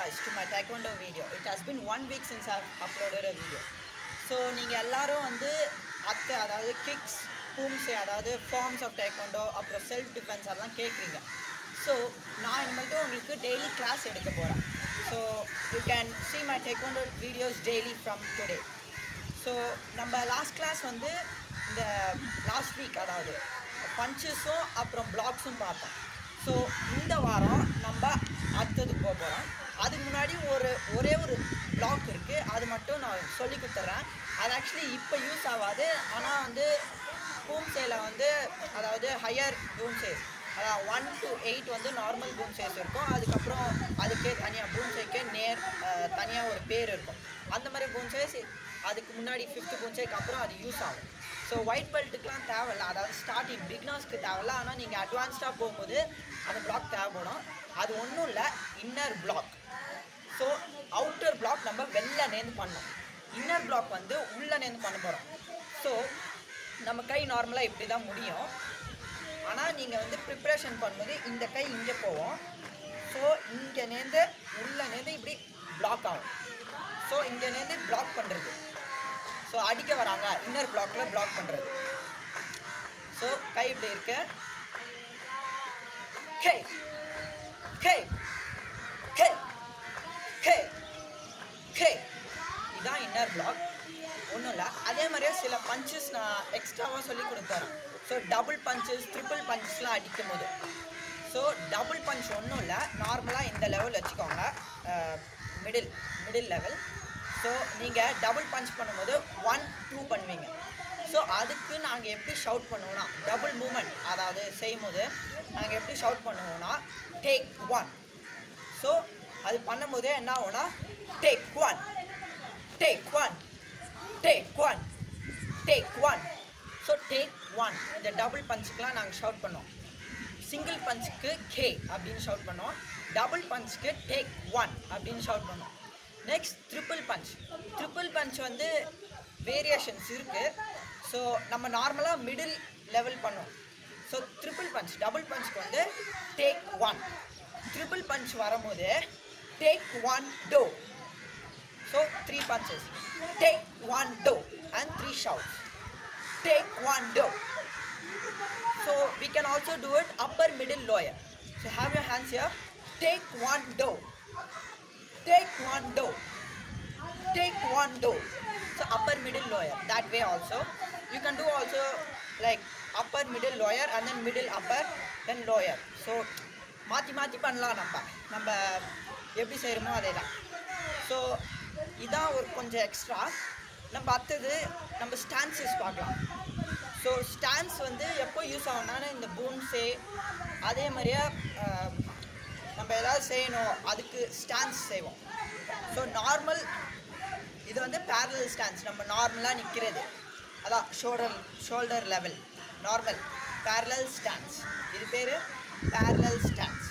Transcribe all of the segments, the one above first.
guys to my taekwondo video. It has been 1 week since I've uploaded a video. So நீங்க எல்லாரும் வந்து அதாவது kicks, pumps, அதாவது forms of taekwondo, அப்புறம் self defense அதெல்லாம் கேக்குறீங்க. So நான் இனிமேட்டு உங்களுக்கு daily class எடுக்க போறேன். So you can see my taekwondo videos daily from today. So நம்ம last class வந்து இந்த last week அதாவது punches-உம் அப்புறம் blocks-உம் பார்த்தோம். ஸோ இந்த வாரம் நம்ம அடுத்ததுக்கு போக போகிறோம். அதுக்கு முன்னாடி ஒரே ஒரு பிளாக் இருக்குது, அது மட்டும் நான் சொல்லி கொடுத்துட்றேன். அது ஆக்சுவலி இப்போ யூஸ் ஆகாது, ஆனால் வந்து பூம்சேல வந்து அதாவது ஹையர் பூம்சேஸ், அதாவது 1 to 8 வந்து நார்மல் பூம்சேஸ் இருக்கும். அதுக்கப்புறம் அதுக்கே தனியாக பூம்சேக்கே தனியாக ஒரு பேர் இருக்கும். அந்த மாதிரி பூம்சேஸ் அதுக்கு முன்னாடி 5th பூம்சேக்கு அப்புறம் அது யூஸ் ஆகும். ஸோ ஒயிட் பெல்ட்டுக்கெலாம் தேவையில்ல, அதாவது ஸ்டார்டிங் பிகினர்ஸ்க்கு தேவையில்ல. ஆனால் நீங்கள் அட்வான்ஸ்டாக போகும்போது அந்த பிளாக் தேவைப்படும். அது ஒன்றும் இல்லை, inner block. So outer block நம்ம வெளில நேர்ந்து பண்ணோம், இன்னர் பிளாக் வந்து உள்ளே நேர்ந்து பண்ண போகிறோம். ஸோ நம்ம கை நார்மலாக இப்படி தான் முடியும். ஆனால் நீங்கள் வந்து ப்ரிப்ரேஷன் பண்ணும்போது இந்த கை இங்கே போவோம். ஸோ இங்கே நேர்ந்து உள்ளே நேர்ந்து இப்படி பிளாக் ஆகும். ஸோ இங்கே நேர்ந்து பிளாக் பண்ணுறது. ஸோ அடிக்க வராங்க, இன்னர் பிளாக்கில் பிளாக் பண்ணுறது. ஸோ கை இப்படி இருக்கு, கே கே கே கே கே, இதுதான் இன்னர் பிளாக். ஒன்றும் இல்லை, அதே மாதிரியே சில பஞ்சஸ் நான் எக்ஸ்ட்ராவாக சொல்லி கொடுத்துறேன். ஸோ டபுள் பஞ்சஸ், ட்ரிபிள் பஞ்சஸ்லாம் அடிக்கும் போது. ஸோ டபுள் பஞ்ச் ஒன்றும் இல்லை, நார்மலாக இந்த லெவல் வச்சுக்கோங்க, மிடில் லெவல். ஸோ நீங்கள் டபுள் பஞ்ச் பண்ணும்போது 1, 2 பண்ணுவீங்க. ஸோ அதுக்கு நாங்கள் எப்படி ஷவுட் பண்ணுவோம்னா, டபுள் மூமெண்ட் அதாவது செய்யும்போது நாங்கள் எப்படி ஷவுட் பண்ணுவோம்னா டேக் 1. ஸோ அது பண்ணும்போதே என்ன ஆகும்னா tae 1 tae 1 tae 1 tae 1. So tae 1 இந்த டபுள் பஞ்சுக்கெலாம் நாங்கள் ஷவுட் பண்ணோம். சிங்கிள் பஞ்சுக்கு கே அப்படின்னு ஷவுட் பண்ணோம், டபுள் பஞ்சுக்கு டேக் 1 அப்படின்னு ஷவுட் பண்ணோம். நெக்ஸ்ட் ட்ரிபிள் பஞ்ச் வந்து வேரியேஷன்ஸ் இருக்குது. ஸோ நம்ம நார்மலாக மிடில் லெவல் பண்ணோம். ஸோ ட்ரிபிள் பஞ்ச், டபுள் பஞ்சுக்கு வந்து டேக் 1, ட்ரிபிள் பஞ்ச் வரும்போது tae 1 do. So 3 punches, tae 1 do and 3 shouts, take 1 do. So we can also do it upper, middle, lower. So have your hands here, take 1 do, take 1 do, take 1 do. So upper, middle, lower, that way also. You can do also like upper, middle, lower and then middle, upper, then lower. So மாற்றி பண்ணலாம். நம்ம எப்படி செய்கிறோமோ அதே தான். So இதான் ஒரு கொஞ்சம் எக்ஸ்ட்ரா. நம்ம அடுத்தது நம்ம ஸ்டான்சஸ் பார்க்கலாம். ஸோ ஸ்டான்ஸ் வந்து எப்போ யூஸ் ஆகும்னா இந்த பூம்ஸே, அதே மாதிரியே நம்ம ஏதாவது செய்யணும் அதுக்கு ஸ்டான்ஸ் செய்வோம். ஸோ நார்மல் இது வந்து பேரலல் ஸ்டான்ஸ், நம்ம நார்மலாக நிற்கிறது, அதான் shoulder level normal parallel stance. இது பேர் பேரலல் ஸ்டான்ஸ்.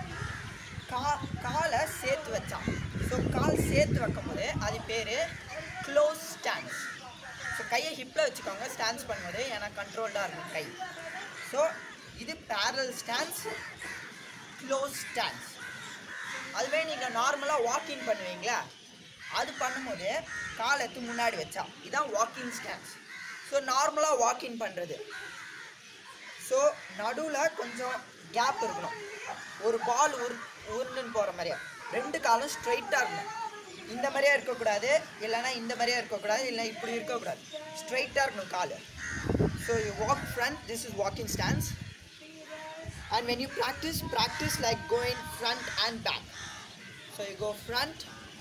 காலை சேர்த்து வச்சான். ஸோ கால் சேர்த்து வைக்கும்போது அது பேர் க்ளோஸ் ஸ்டான்ஸ். ஸோ கையை ஹிப்பில் வச்சுக்கோங்க ஸ்டான்ஸ் பண்ணும்போது, ஏன்னா கண்ட்ரோல்டாக இருக்கும் கை. ஸோ இது பேரலல் ஸ்டான்ஸ், க்ளோஸ் ஸ்டான்ஸ். அதுவே நீங்கள் நார்மலாக வாக்கிங் பண்ணுவீங்களா, அது பண்ணும்போது கால் எடுத்து முன்னாடி வச்சா இதுதான் வாக்கிங் ஸ்டான்ஸ். ஸோ நார்மலாக வாக்கிங் பண்ணுறது. ஸோ நடுவில் கொஞ்சம் கேப் இருக்கணும், ஒரு பால் உருண்டுன்னு போகிற மாதிரியா, 2 காலும் ஸ்ட்ரைட்டாக இருக்கணும். இந்த மாதிரியா இருக்கக்கூடாது, இல்லைனா இந்த மாதிரியா இருக்கக்கூடாது, இல்லை இப்படி இருக்கக்கூடாது, ஸ்ட்ரைட்டாக இருக்கணும் கால். So you walk front, this is walking stance. And when you practice like going front and back. So you go front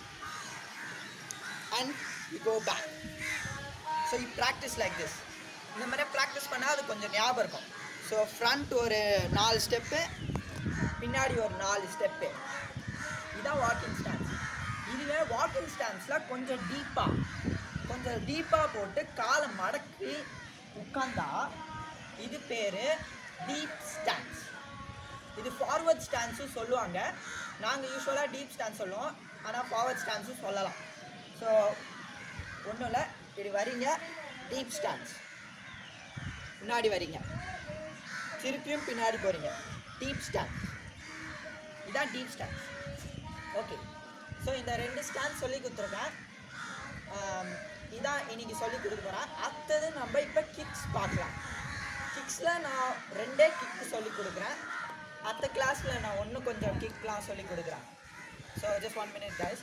and you go back. So you practice like this. இந்த மாதிரி ப்ராக்டிஸ் பண்ணால் அது கொஞ்சம் ஞாபகம் இருக்கும். So front ஒரு 4 step, பின்னாடி ஒரு 4 ஸ்டெப்பு, இதுதான் வாக்கிங் ஸ்டான்ஸ். இதுவே வாக்கிங் ஸ்டான்ஸில் கொஞ்சம் டீப்பாக போட்டு காலை மடக்கி உட்காந்தா இது பேர் டீப் ஸ்டான்ஸ். இது ஃபார்வர்ட் ஸ்டான்ஸும் சொல்லுவாங்க, நாங்கள் யூஸ்வலாக டீப் ஸ்டான்ஸ் சொல்லுவோம், ஆனால் ஃபார்வர்ட் ஸ்டான்ஸும் சொல்லலாம். ஸோ ஒன்றும் இல்லை, இப்படி வரீங்க டீப் ஸ்டான்ஸ், முன்னாடி வரீங்க, திருப்பியும் பின்னாடி போகிறீங்க, டீப் ஸ்டான்ஸ். இதுதான் டீப் ஸ்டான்ஸ். ஓகே, ஸோ இந்த 2 ஸ்டான்ஸ் சொல்லி கொடுத்துருக்கேன். இதான் இன்னைக்கு சொல்லி கொடுக்க போகிறேன். அடுத்தது நம்ம இப்போ கிக்ஸ் பார்க்கலாம். கிக்ஸில் நான் 2 கிக்கு சொல்லி கொடுக்குறேன். அடுத்த கிளாஸில் நான் இன்னும் கொஞ்சம் கிக்லாம் சொல்லி கொடுக்குறேன். So just 1 minute guys.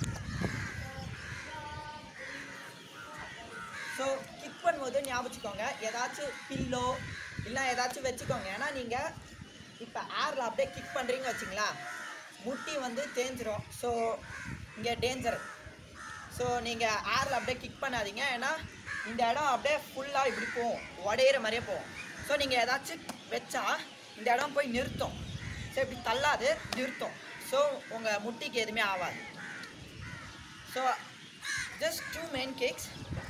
So kick பண்ணும்போது ஞாபகம் வச்சுக்கோங்க, ஏதாச்சும் பில்லோ இல்லை ஏதாச்சும் வச்சுக்கோங்க. ஏன்னா நீங்கள் இப்போ ஏரில் அப்படியே கிக் பண்ணுறீங்க வச்சிங்களா, முட்டி வந்து தேஞ்சிரும். ஸோ இங்கே டேஞ்சர். ஸோ நீங்கள் ஏரில் அப்படியே கிக் பண்ணாதீங்க. ஏன்னா இந்த இடம் அப்படியே ஃபுல்லாக இப்படி போகும், உடையிற மாதிரியே போகும். ஸோ நீங்கள் ஏதாச்சும் வச்சா இந்த இடம் போய் நிறுத்தும். ஸோ இப்படி தள்ளாது, நிறுத்தும். ஸோ உங்கள் முட்டிக்கு எதுவுமே ஆகாது. So just 2 main kicks.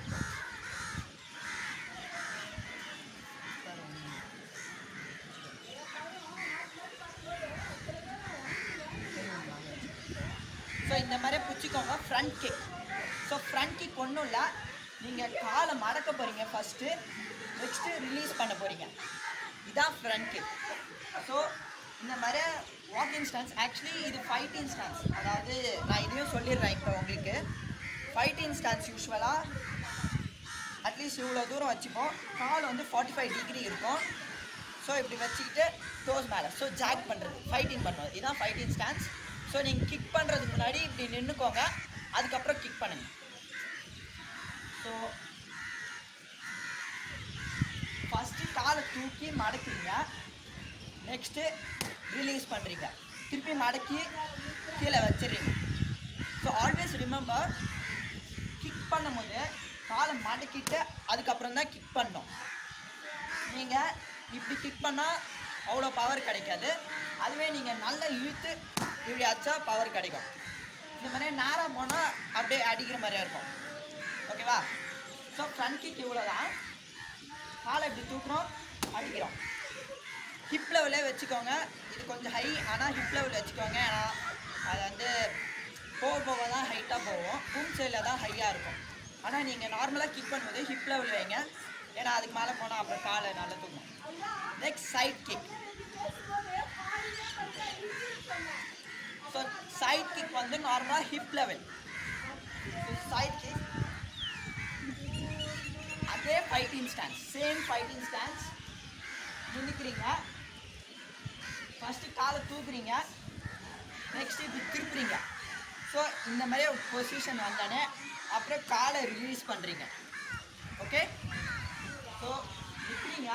So இந்த மாதிரி பிடிச்சிக்கோங்க. Front kick. So front kick ஒன்றும் இல்லை, நீங்கள் காலை மடக்க போகிறீங்க ஃபஸ்ட்டு, நெக்ஸ்ட்டு ரிலீஸ் பண்ண போகிறீங்க. இதுதான் ஃப்ரண்ட் கிக். ஸோ இந்த மாதிரி வாக்கிங் ஸ்டான்ஸ், ஆக்சுவலி இது ஃபைட்டிங் ஸ்டான்ஸ். அதாவது நான் இதையும் சொல்லிடுறேன் இப்போ உங்களுக்கு. ஃபைட்டிங் ஸ்டான்ஸ் யூஸ்வலாக அட்லீஸ்ட் இவ்வளோ தூரம் வச்சுப்போம். கால் வந்து 45 டிகிரி இருக்கும். ஸோ இப்படி வச்சுக்கிட்டு டோஸ் மேலே, ஸோ ஜாக் பண்ணுறது, ஃபைட்டிங் பண்ணுறது, இதுதான் ஃபைட்டிங் ஸ்டான்ஸ். ஸோ நீங்கள் கிக் பண்ணுறதுக்கு முன்னாடி இப்படி நின்றுக்கோங்க, அதுக்கப்புறம் கிக் பண்ணுங்க. ஸோ ஃபஸ்ட்டு காலை தூக்கி மடக்குறீங்க, நெக்ஸ்ட்டு ரிலீஸ் பண்ணுறீங்க, திருப்பி மடக்கி கீழே வச்சிடுறீங்க. ஸோ ஆல்வேஸ் ரிமெம்பர், கிக் பண்ணும்போது காலை மடக்கிட்டு அதுக்கப்புறம் தான் கிக் பண்ணணும். நீங்கள் இப்படி கிக் பண்ணால் அவ்வளோ பவர் கிடைக்காது. அதுவே நீங்கள் நல்லா இழுத்து இப்படி அடிச்சா பவர் கிடைக்கும். இந்த மாதிரி நேராக போனால் அப்படியே அடிக்கிற மாதிரியா இருக்கும். ஓகேவா? ஸோ ஃப்ரண்ட் கிக் இவ்வளோ தான். காலை இப்படி தூக்குறோம், அடிக்கிறோம். ஹிப் லெவலே வச்சுக்கோங்க. இது கொஞ்சம் ஹை, ஆனால் ஹிப் லெவல் வச்சுக்கோங்க. ஏன்னா அது வந்து போக போக தான் ஹைட்டாக போகும், பூம் சைடில் தான் ஹையாக இருக்கும். ஆனால் நீங்கள் நார்மலாக கிக் பண்ணும்போது ஹிப் லெவல் வைங்க, ஏன்னா அதுக்கு மேலே போனால் அப்புறம் காலை நல்லா தூக்கும். Next side kick. So side kick வந்து நார்மலாக ஹிப் லெவல். சைட் கிக் அதே fighting stance, same fighting stance. நின்றுக்கிறீங்க, ஃபஸ்ட்டு காலை தூக்குறீங்க, நெக்ஸ்ட்டு இப்படி திருப்புறீங்க. ஸோ இந்த மாதிரி ஒரு பொசிஷன் வந்தானே அப்புறம் காலை ரிலீஸ் பண்ணுறீங்க. ஓகே? ஸோ நிற்கிறீங்க,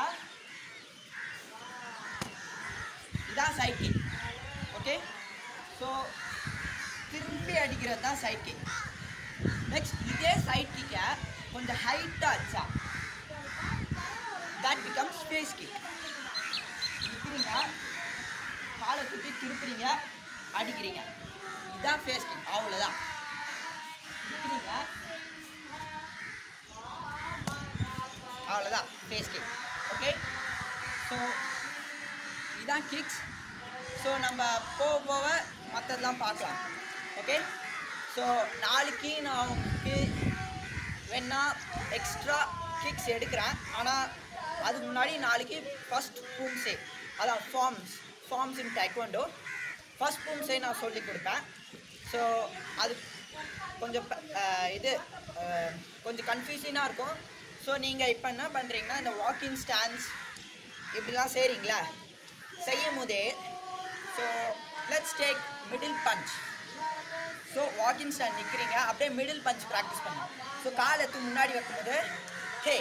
இதான் சைட் கிக். ஓகே? ஸோ திரும்பி அடிக்கிறது தான் சைட் கிக். நெக்ஸ்ட் இதே சைட் கிக்கை கொஞ்சம் ஹைட்டாக அடிச்சா தட் பிகம்ஸ் ஃபேஸ் கிக். நிற்கிறீங்க, காலை தூக்கி திருப்புறீங்க, அடிக்கிறீங்க, இதுதான் ஃபேஸ் கிக். அவ்வளோதான். நிற்கிறீங்க, அவ்வளோதான் ஃபேஸ் கிக். ஓகே? ஸோ இதுதான் கிக்ஸ். ஸோ நம்ம போக போக மற்றதெல்லாம் பார்க்கலாம். ஓகே? ஸோ நாளைக்கு நான் உங்களுக்கு வேணா எக்ஸ்ட்ரா கிக்ஸ் எடுக்கிறேன். ஆனால் அதுக்கு முன்னாடி நாளைக்கு ஃபஸ்ட் பூம்சே, அதான் forms in taekwondo, first poomsae நான் சொல்லி கொடுப்பேன். ஸோ அது கொஞ்சம் கொஞ்சம் கன்ஃபியூசிங்காக இருக்கும். ஸோ நீங்கள் இப்போ என்ன பண்ணுறீங்கன்னா, இந்த வாக்கிங் ஸ்டான்ஸ் இப்படிலாம் செய்கிறீங்களா, செய்யும் போதே so let's take middle punch. So walking stand நிற்கிறீங்க, அப்படியே மிடில் பஞ்ச் ப்ராக்டிஸ் பண்ணுங்க. ஸோ கால் எடுத்து முன்னாடி வைக்கும்போது ஹே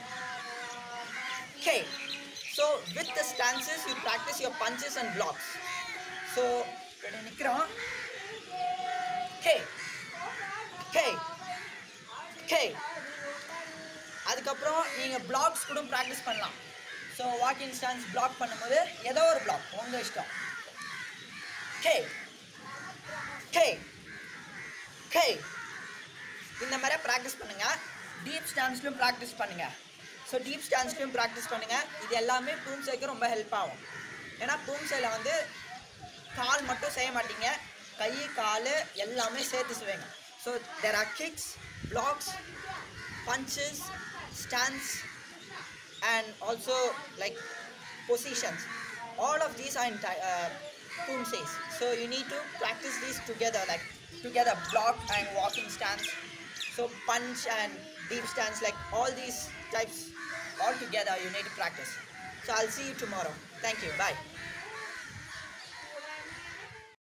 ஹே. So with the stances you practice your punches and blocks. So இப்படி நிற்கிறோம், ஹே ஹே ஹே. அதுக்கப்புறம் நீங்கள் பிளாக்ஸ் கூட ப்ராக்டிஸ் பண்ணலாம். ஸோ வாக்கிங் ஸ்டான்ஸ் பிளாக் பண்ணும்போது ஏதோ ஒரு பிளாக் உங்கள் இஷ்டம். ஹே ஹே ஹே. இந்த மாதிரி ப்ராக்டிஸ் பண்ணுங்கள். டீப் ஸ்டான்ஸ்லையும் ப்ராக்டிஸ் பண்ணுங்கள். ஸோ டீப் ஸ்டான்ஸ்லையும் ப்ராக்டிஸ் பண்ணுங்கள். இது எல்லாமே பூம்சேக்கு ரொம்ப ஹெல்ப் ஆகும். ஏன்னா பூம்சேல வந்து கால் மட்டும் செய்ய மாட்டீங்க, கை கால் எல்லாமே சேர்த்து செய்வீங்க. So there are kicks, blocks, punches, stance, and also like positions. All of these are in Poomsays. So you need to practice these together, like together, block and walking stance. So punch and deep stance, like all these types all together you need to practice. So I'll see you tomorrow. Thank you. Bye.